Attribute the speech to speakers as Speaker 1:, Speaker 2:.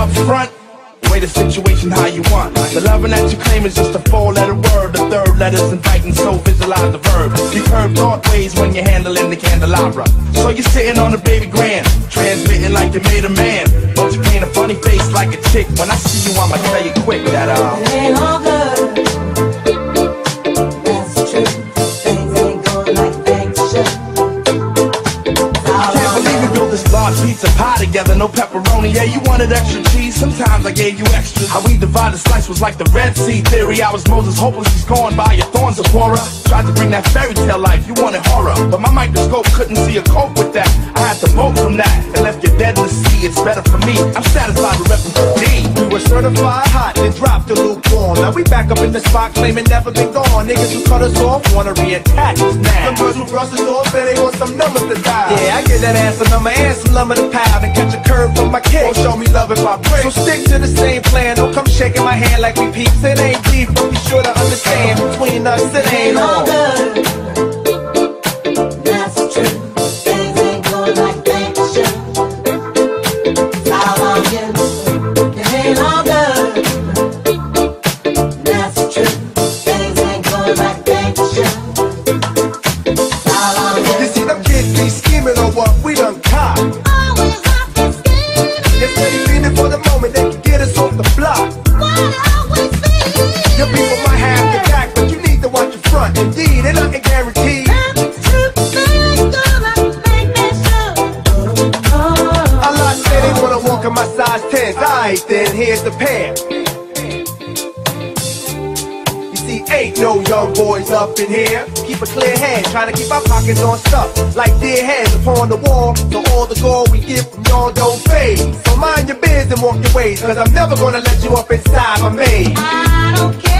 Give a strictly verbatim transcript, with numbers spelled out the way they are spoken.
Speaker 1: up front, way the situation how you want. The loving that you claim is just a four-letter word. The third letter's inviting, so visualize the verb. You curve thought ways when you're handling the candelabra. So you're sitting on the baby grand, transmitting like you made a man. But you paint a funny face like a chick. When I see you, I'ma tell you quick that uh
Speaker 2: it ain't all good. That's true. Things ain't going like things should.
Speaker 1: Can't believe we built this large pizza pie together, no pepperoni. Yeah, you wanted extra cheese, sometimes I gave you extras. How we divided slice was like the Red Sea theory. I was Moses, hopeless, he's gone by your thorns, Zipporah. Tried to bring that fairy tale life, you wanted horror, but my microscope couldn't see a cope with that. I had to bolt from that and left you dead in the sea. It's better for me, I'm satisfied with repping for D.
Speaker 3: We were certified hot, then dropped the lukewarm. Now we back up in the spot, claiming never been gone. Niggas who cut us off wanna reattach us now. Some girls who brush us off say they want some numbers to die. Yeah, I give that ass a number and some lumber to pound and catch a curve from my kick. Won't show me love if I break. So stick to the same plan. Don't come shaking my hand like we peeps. It ain't deep, but be sure to understand between us it ain't all good.
Speaker 2: That's true. Things ain't going like things should. How are you? It ain't all good. That's true. Things ain't going like things should. How are you?
Speaker 3: You see them kids be scheming on what we done caught.
Speaker 2: Always rockin' scheming.
Speaker 3: It's steady feeling for the moment they can get us off the block.
Speaker 2: What always feeling.
Speaker 3: Your people might have your back, but you need to watch your front. Indeed, and nothing guaranteed.
Speaker 2: That's true. Things going like they should. Oh.
Speaker 3: A lot say they wanna walk in my size tens. Alright then, here's the pair. You see, ain't no young boys up in here. Keep a clear head, trying to keep our pockets on stuff. Like dear heads upon the wall. So all the gold we get from y'all don't fade. So mind your biz and walk your ways, cause I'm never gonna let you up inside my maze.
Speaker 2: I don't care.